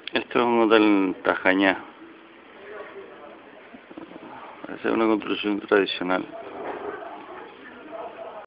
Esto es un hotel en Tajañá. Es una construcción tradicional.